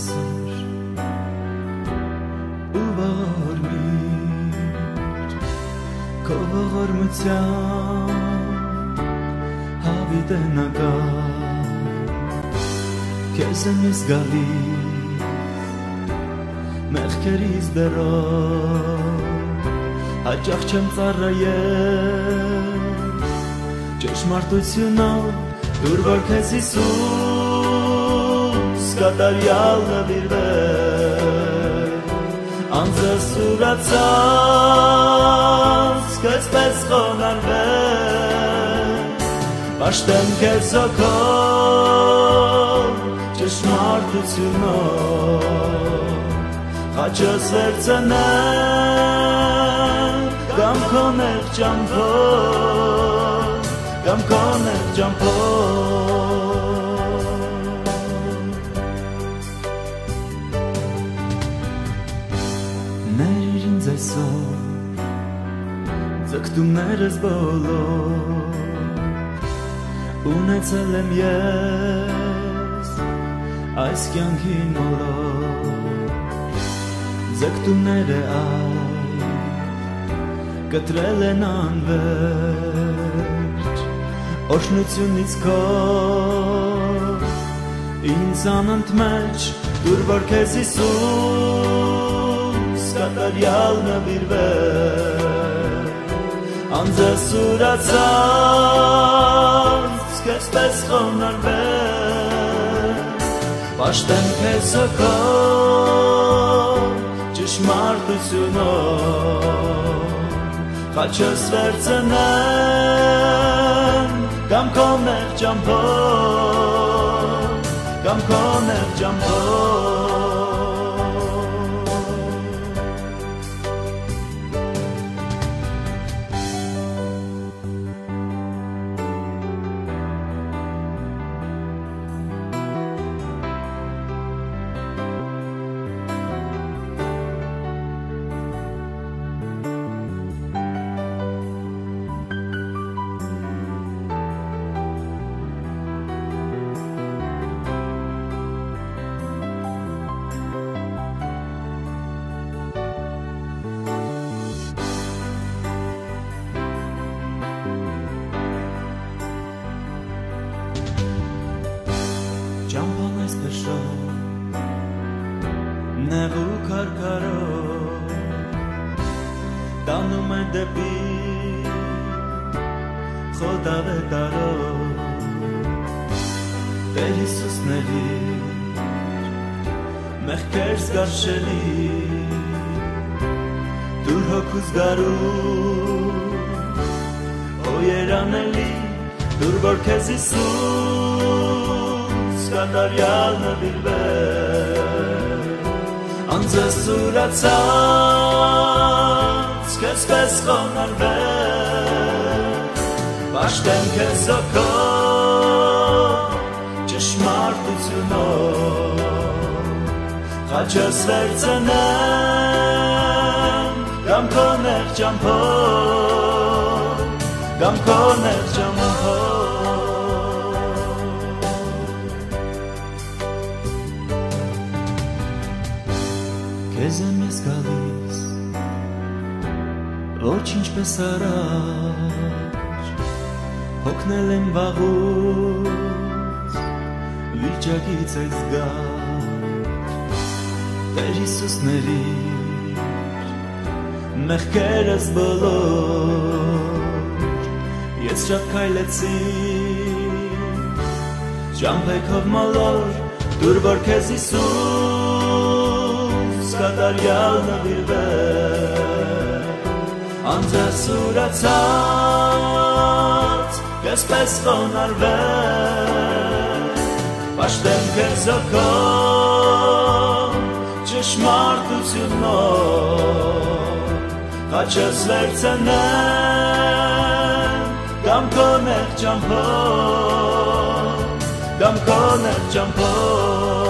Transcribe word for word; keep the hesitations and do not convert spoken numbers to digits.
այսօր ու ողորմիր քո ողորմության հավիտենական քեզ եմ ես գալիս մեղքերից դեռ հաճախ չեմ ծառայել ճշմարտությունով դուր որ քեզ Հիսուս կատարյալ նվիրվել անձս ուրացած քեզպես խոնարհվել պաշտեմ քեզ հոգով ճշմարտությունով խաչս վերցնեմ կամ քո նեղ ճամփով կամ քո նեղ ճամփով ներիր ինձ այսօր ձգտումներս բոլոր ունեցել եմ ես այս կյանքի մոլոր ձգտումները այ կտրել են անվերջ օշնությունից քո ինձ անընդմեջ դուր որ քեզ Հիսուս կատարյալ նվիրվել անձս ուրացած քեզպես խոնարհվել պաշտեմ քեզ հոգով ճշմարտությունով խաչս վերցնեմ կամ քո նեղ ճամփով կամ քո նեղ ճամփով Ճամփան այսպես շատ նեղ ու քարքարով տանում է դեպի խոտավետարով Տեր Հիսուս ներիր մեղքեր զգարշելի դուր հոգուս գարու օ երանելի դուր որ քեզ Հիսուս կատարյալ նվիրվել անձս ուրացած քեզպես խոնարհվել պաշտեմ քեզ հոգով ճշմարտությունով խաչս վերցնեմ կամ քո նեղ ճամփով կամ քո նեղ ճամփով Քեզ եմ ես գալիս ոչ ինչպես առաջ հոգնել եմ վաղուց վիճակից ես գար Տեր Հիսուս ներիր մեղքերս բոլոր ես շատ քայլեցի ճամփեքով մոլոր դուր որ քեզ Հիսուս կատարյալ նվիրվել անձս ուրացած քեզպես խոնարհվել պաշտեմ քեզ հոգով ճշմարտությունով խաչս վերցնեմ կամ քո նեղ ճամփով կամ քո նեղ ճամփով